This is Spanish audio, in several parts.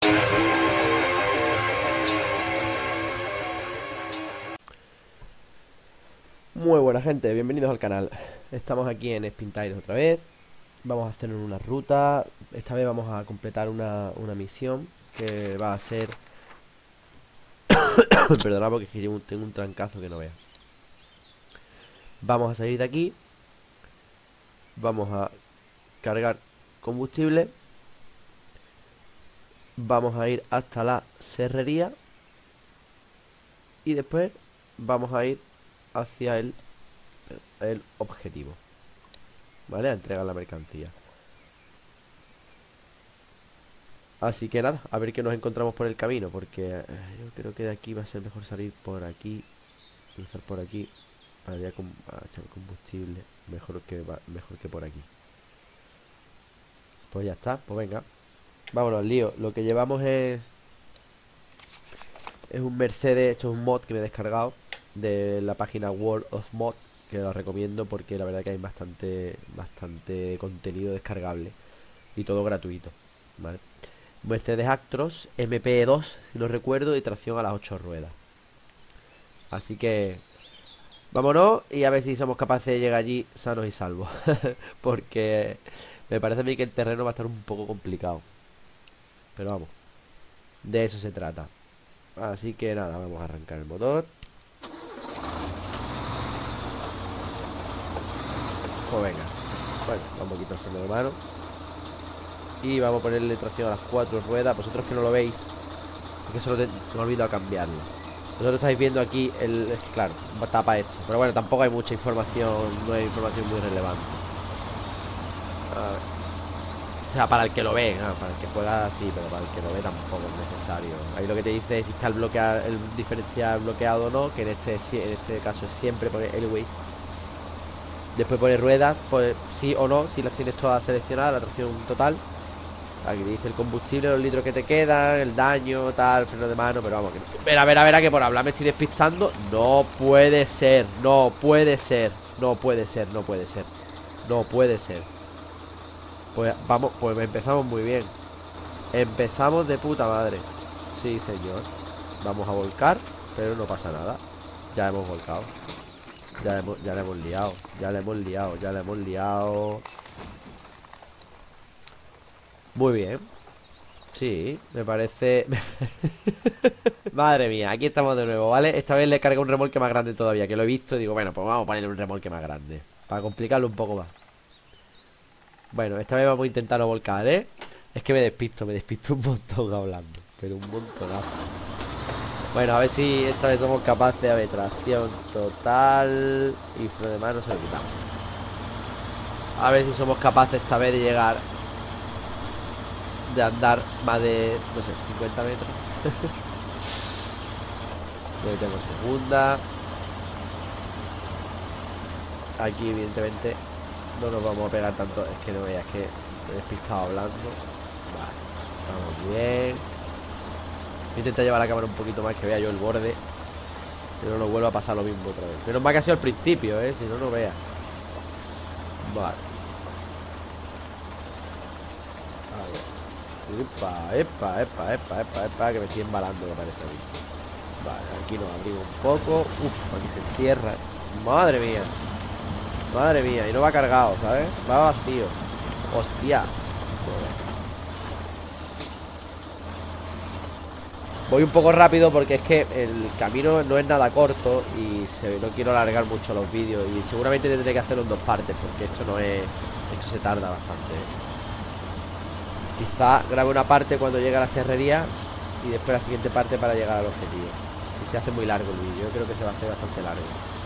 Muy buena gente, bienvenidos al canal. Estamos aquí en Spin Tires otra vez. Vamos a hacer una ruta. Esta vez vamos a completar una misión que va a ser... Perdona porque es que tengo un trancazo que no vea. Vamos a salir de aquí. Vamos a cargar combustible. Vamos a ir hasta la serrería. Y después vamos a ir hacia el objetivo. ¿Vale? A entregar la mercancía. Así que nada, a ver qué nos encontramos por el camino. Porque yo creo que de aquí va a ser mejor salir por aquí, cruzar por aquí para ya a echar combustible. Mejor que por aquí. Pues ya está, pues venga. Vámonos, lío. Lo que llevamos es un Mercedes. Esto es un mod que me he descargado de la página World of Mod, que lo recomiendo porque la verdad que hay bastante contenido descargable y todo gratuito, ¿vale? Mercedes Actros MP2, si no recuerdo, y tracción a las 8 ruedas. Así que vámonos y a ver si somos capaces de llegar allí sanos y salvos. Porque me parece a mí que el terreno va a estar un poco complicado. Pero vamos, de eso se trata. Así que nada, vamos a arrancar el motor. Pues venga. Bueno, un poquito el freno de mano. Y vamos a ponerle tracción a las 4 ruedas. Vosotros que no lo veis, porque se me ha olvidado cambiarlo. Vosotros estáis viendo aquí es que claro, tapa esto. Pero bueno, tampoco hay mucha información. No hay información muy relevante. A ver. O sea, para el que lo ve, para el que juega sí, pero para el que lo ve tampoco es necesario. Ahí lo que te dice es si está el diferencial bloqueado o no, que en este caso es siempre, pone Anyways. Después pone ruedas, pues sí o no, si las tienes todas seleccionadas, la tracción total. Aquí dice el combustible, los litros que te quedan, el daño, tal, freno de mano, pero vamos, que no. A ver, que por hablar me estoy despistando. No puede ser, no puede ser, no puede ser, no puede ser, no puede ser. Pues vamos, pues empezamos muy bien. Empezamos de puta madre. Sí, señor. Vamos a volcar, pero no pasa nada. Ya hemos volcado. Ya le hemos liado. Ya le hemos liado, ya le hemos liado. Muy bien. Sí, me parece... Madre mía, aquí estamos de nuevo, ¿vale? Esta vez le cargué un remolque más grande todavía, que lo he visto y digo, bueno, pues vamos a ponerle un remolque más grande para complicarlo un poco más. Bueno, esta vez vamos a intentar no volcar, ¿eh? Es que me despisto un montón hablando, pero un montonazo. Bueno, a ver si esta vez somos capaces de ver tracción total y freno de mano se lo quitamos. A ver si somos capaces esta vez de llegar, de andar más de, no sé, 50 metros. Luego tengo segunda. Aquí evidentemente no nos vamos a pegar tanto. Es que no veas que me he despistado hablando. Vale, estamos bien. Voy a intentar llevar la cámara un poquito más, que vea yo el borde, que no nos vuelva a pasar lo mismo otra vez. Menos mal que ha sido al principio, si no, no veas. Vale. A ver. Epa, que me estoy embalando, me parece a mí. Vale, aquí nos abrimos un poco. Uf, aquí se entierra. Madre mía. Madre mía, y no va cargado, ¿sabes? Va vacío. Hostias. Joder. Voy un poco rápido porque es que el camino no es nada corto y no quiero alargar mucho los vídeos. Y seguramente tendré que hacerlo en dos partes porque esto no es... Esto se tarda bastante. Quizá grabe una parte cuando llegue a la serrería y después la siguiente parte para llegar al objetivo. Si se hace muy largo el vídeo, yo creo que se va a hacer bastante largo.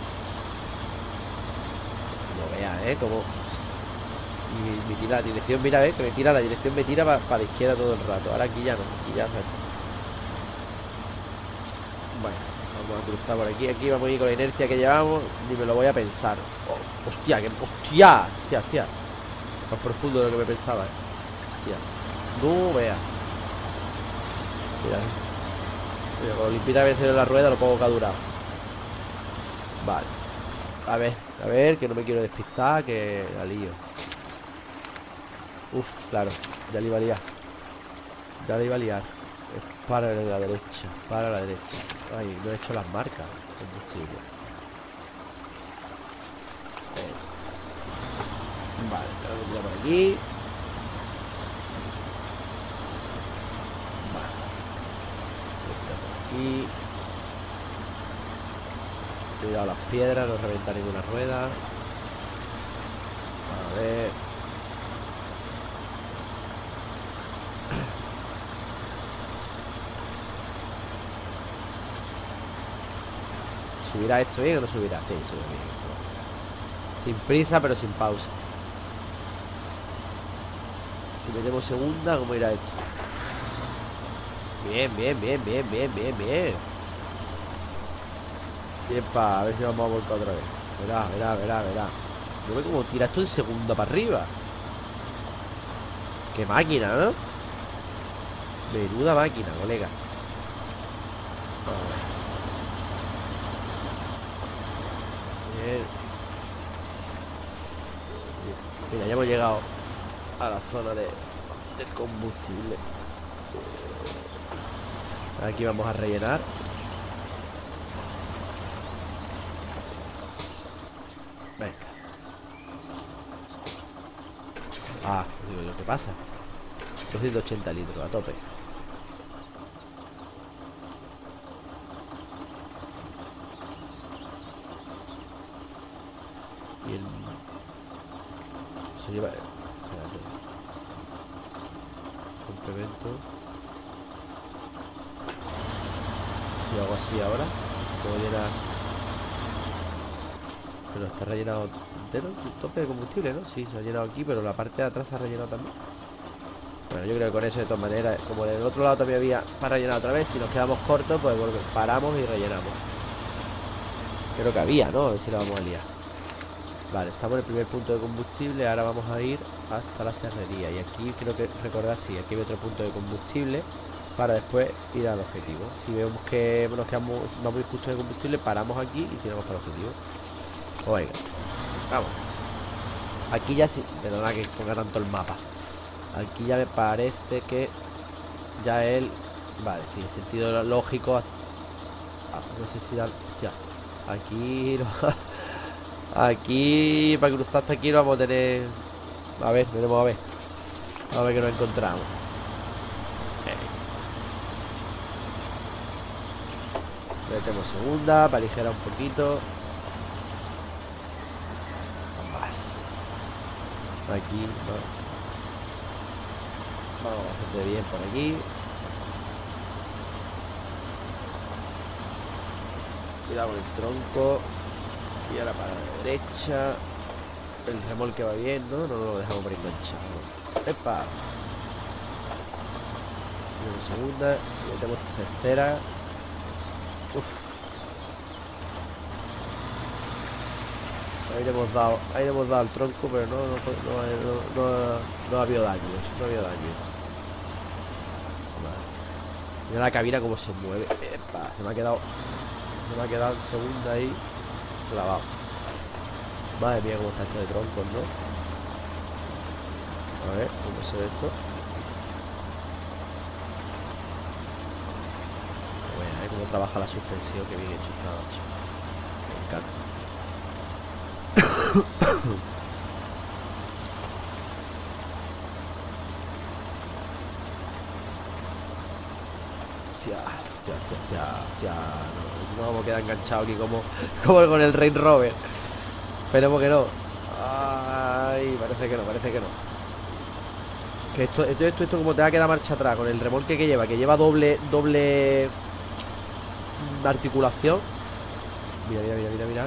No vea, como me tira la dirección, mira, que me tira la dirección, me tira para la izquierda todo el rato. Ahora aquí ya no, aquí ya. Bueno, vamos a cruzar por aquí. Aquí vamos a ir con la inercia que llevamos. Ni me lo voy a pensar. Oh, hostia, que. Hostia. Más profundo de lo que me pensaba, Hostia. No vea. Mira, con lo limpita que se la rueda, lo poco que ha durado. Vale. A ver, que no me quiero despistar, que la lío. Uf, claro, ya le iba a liar. Ya le iba a liar. Es para la derecha. Para la derecha. Ay, no he hecho las marcas. Combustible. Vale, tengo que tirar por aquí. Vale. Por aquí. Cuidado las piedras, no reventar ninguna rueda. A ver. ¿Subirá esto bien o no subirá? Sí, sube bien. Sin prisa, pero sin pausa. Si metemos segunda, ¿cómo irá esto? Bien, bien, bien, bien, bien, bien, bien. Epa, a ver si vamos a volcar otra vez. Verá, verá, verá, verá. Yo veo como tira esto en segunda para arriba. Qué máquina, ¿no? Menuda máquina, colega. Bien. Mira, ya hemos llegado a la zona del combustible. Aquí vamos a rellenar. Venga. Ah, digo yo, ¿qué pasa? 280 litros, a tope. Y el... Se lleva... Espérate. Complemento. Si hago así ahora, puedo llenar... Pero está rellenado entero, tope de combustible, ¿no? Sí, se ha llenado aquí, pero la parte de atrás se ha rellenado también. Bueno, yo creo que con eso de todas maneras, como del otro lado también había para rellenar otra vez, si nos quedamos cortos, pues paramos y rellenamos. Creo que había, ¿no? A ver si la vamos a liar. Vale, estamos en el primer punto de combustible. Ahora vamos a ir hasta la serrería. Y aquí creo que recordar, sí, aquí hay otro punto de combustible para después ir al objetivo. Si vemos que nos quedamos, vamos justo de combustible, paramos aquí y tiramos para el objetivo. Oiga, vamos. Aquí ya sí, perdona que ponga tanto el mapa. Aquí ya me parece que ya él... Vale, sí, en sentido lógico. No sé si da... Ya. Aquí... Aquí, para cruzar hasta aquí, lo vamos a tener... A ver, veremos a ver. A ver qué nos encontramos. Metemos segunda, para aligerar un poquito. Vale. Aquí, vamos bastante bien por aquí. Cuidado con el tronco. Y ahora para la derecha. El remolque va bien, ¿no? No lo dejamos por enganchado. ¡Epa! Metemos segunda. Y metemos tercera. Uf. Ahí le hemos dado al tronco, pero no ha habido daño. No ha habido daño. Vale. Mira la cabina como se mueve. ¡Epa! Se me ha quedado en segunda ahí. Clavado. Madre mía, cómo está esto de troncos, ¿no? A ver, ¿cómo se ve esto? Bueno, cómo trabaja la suspensión, que bien hecho está, macho. Me encanta. Ya. No vamos a quedar enganchados aquí como con el Range Rover. Esperemos que no. Ay, parece que no. Que esto como te va a quedar marcha atrás con el remolque que lleva doble articulación. Mira.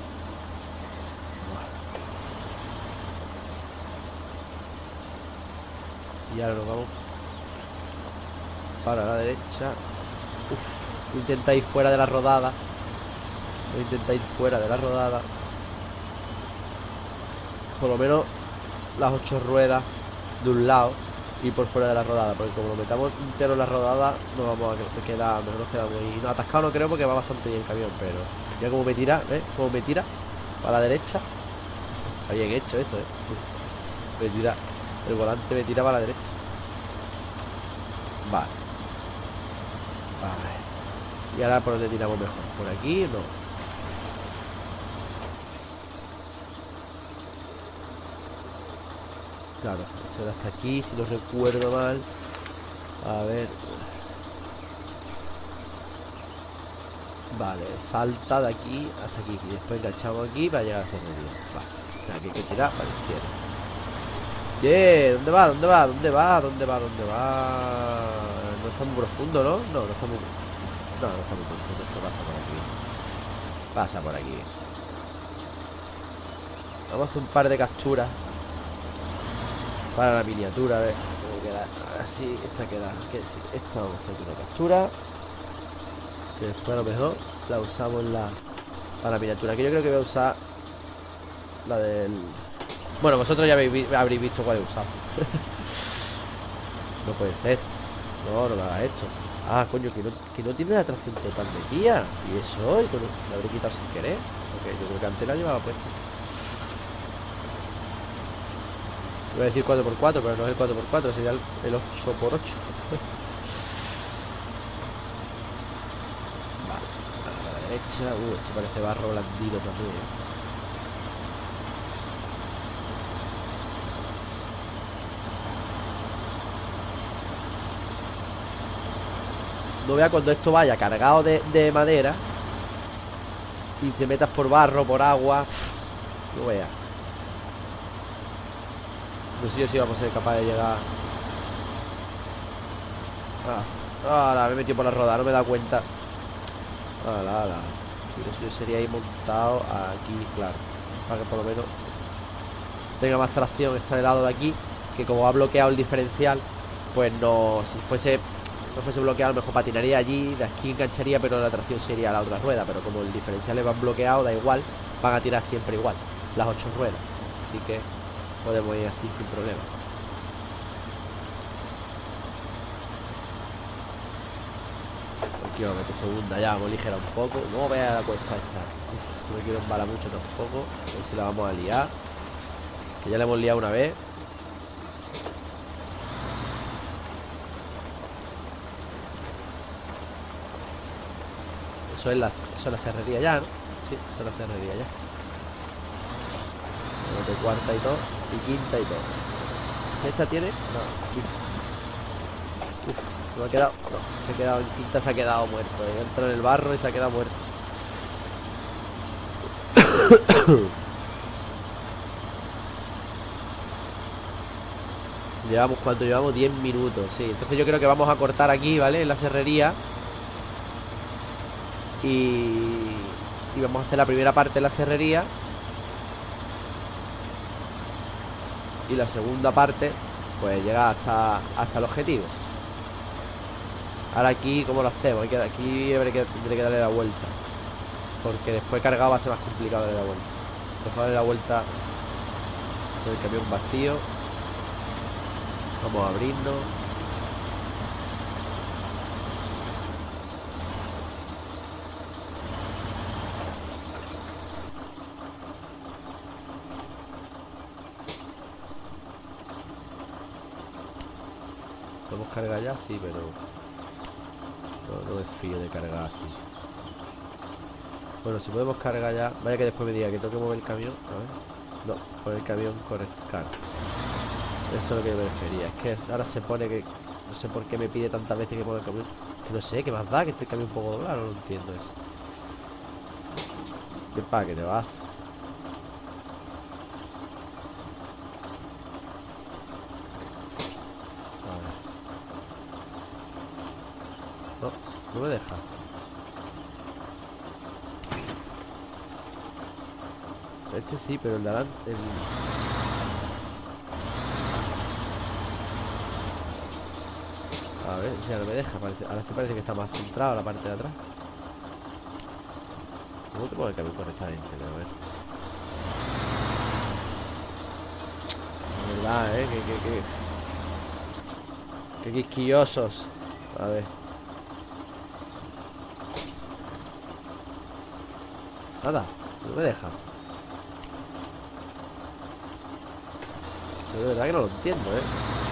Y ahora nos vamos para la derecha. Uf, intenta ir fuera de la rodada. Por lo menos las 8 ruedas de un lado y por fuera de la rodada, porque como lo metamos entero en la rodada, nos vamos a quedar, nos quedamos ahí. No, atascado no creo porque va bastante bien el camión, pero mira cómo me tira, ¿ves? Cómo me tira para la derecha. Está bien hecho eso, me tira, el volante me tira para la derecha. Vale. Y ahora por donde tiramos mejor. Por aquí no. Claro, eso era hasta aquí, si no recuerdo mal. A ver. Vale, salta de aquí hasta aquí. Y después enganchamos aquí para llegar a la cerrería. Vale, o sea que hay que tirar para la izquierda. Yeah, ¿dónde va? ¿Dónde va? ¿Dónde va? ¿Dónde va? ¿Dónde va? No está muy profundo, ¿no? No, no está muy... No, no está muy profundo. Esto pasa por aquí. Pasa por aquí. Vamos a hacer un par de capturas para la miniatura, a ver cómo queda. Así, esta queda. Esta vamos a hacer una captura. Que después a lo mejor la usamos para la miniatura. Que yo creo que voy a usar la del... Bueno, vosotros ya habréis visto cuál he usado. No puede ser. No, no lo hagas esto. Ah, coño, que no tiene la tracción total de guía. Y eso, y lo habré quitado sin querer. Porque yo creo que antes la llevaba puesta. Iba a decir 4x4, pero no es el 4x4, sería el 8x8. Vale, a la derecha. Esto parece barro blandito también. No vea cuando esto vaya cargado de madera y te metas por barro, por agua. No vea. No sé yo si vamos a ser capaces de llegar. Ahora me he metido por la roda, no me he dado cuenta. Ala. Y eso yo sería ahí montado aquí, claro. Para que por lo menos tenga más tracción este lado de aquí. Que como ha bloqueado el diferencial, pues no. Si no fuese bloqueado, a lo mejor patinaría allí, de aquí engancharía, pero la tracción sería la otra rueda. Pero como el diferencial le van bloqueado, da igual, van a tirar siempre igual las 8 ruedas. Así que podemos ir así sin problema. Kilómetro segunda, ya vamos ligera un poco. No vea la cuesta esta. No me quiero embalar mucho tampoco. A ver si la vamos a liar. Que ya la hemos liado una vez. Eso es la serrería ya, ¿no? Sí, eso es la serrería ya. De cuarta y todo. Y quinta y todo. ¿Si esta tiene? No, quinta. Uf, no ha quedado. No, se ha quedado en quinta, se ha quedado muerto. Entra en el barro y se ha quedado muerto. Llevamos, ¿cuánto llevamos? 10 minutos, sí. Entonces yo creo que vamos a cortar aquí, ¿vale? En la serrería. Y vamos a hacer la primera parte de la serrería. Y la segunda parte, pues llega hasta el objetivo. Ahora aquí, ¿cómo lo hacemos? Aquí tendré que darle la vuelta. Porque después cargado va a ser más complicado darle la vuelta. Mejor darle la vuelta con el camión vacío. Vamos a abrirnos. ¿Podemos cargar ya? Sí, pero no me fío de cargar así. Bueno, si podemos cargar ya. Vaya que después me diga que tengo que mover el camión. A ver. No, poner el camión correcto. Claro. Eso es lo que yo me refería. Es que ahora se pone que... No sé por qué me pide tantas veces que ponga el camión. Que no sé, ¿qué más da? Que esté el camión un poco doblado. No lo entiendo eso. ¿Qué pa' que te vas? A ver. No, no me deja. Este sí, pero el de adelante... A ver, si ahora me deja. Ahora sí parece que está más centrado la parte de atrás. ¿Cómo te pongo el camión correctamente? Pero a ver. La verdad, que quisquillosos. A ver. Nada, no me deja. Yo de verdad que no lo entiendo,